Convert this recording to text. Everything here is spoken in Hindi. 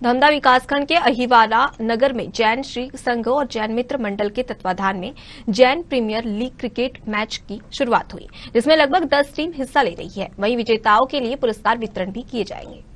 धमधा विकासखंड के अहिवाला नगर में जैन श्री संघ और जैन मित्र मंडल के तत्वाधान में Jain premier league cricket match की शुरुआत हुई, जिसमें लगभग 10 टीम हिस्सा ले रही है। वहीं विजेताओं के लिए पुरस्कार वितरण भी किए जाएंगे।